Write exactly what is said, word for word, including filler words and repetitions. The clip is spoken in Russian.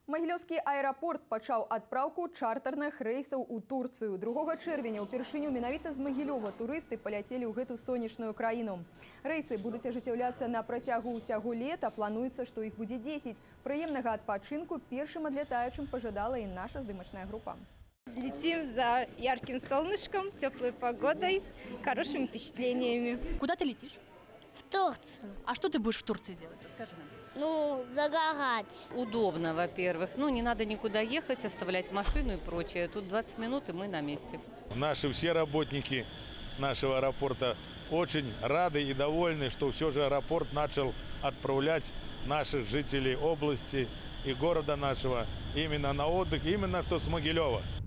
Магілёўскі аэрапорт пачаў адпраўку чартарных рэйсаў у Турцыю. другога чэрвеня ўпершыню менавіта з Магілёва турысты паляцелі ў гэту сонечную краіну. Рэйсы будуць ажыццяўляцца на працягу ўсяго лета. Плануецца, што іх будзе дзесяць. Прыемнага адпачынку першым адлятаючым пажадала і наша здымачная група. Летим за ярким солнышком, теплой погодой, хорошими впечатлениями. Куда ты летишь? В Турцию. А что ты будешь в Турции делать? Расскажи нам. Ну, загорать. Удобно, во-первых. Ну, не надо никуда ехать, оставлять машину и прочее. Тут двадцать минут, и мы на месте. Наши все работники нашего аэропорта очень рады и довольны, что все же аэропорт начал отправлять наших жителей области и города нашего именно на отдых, именно что с Могилева.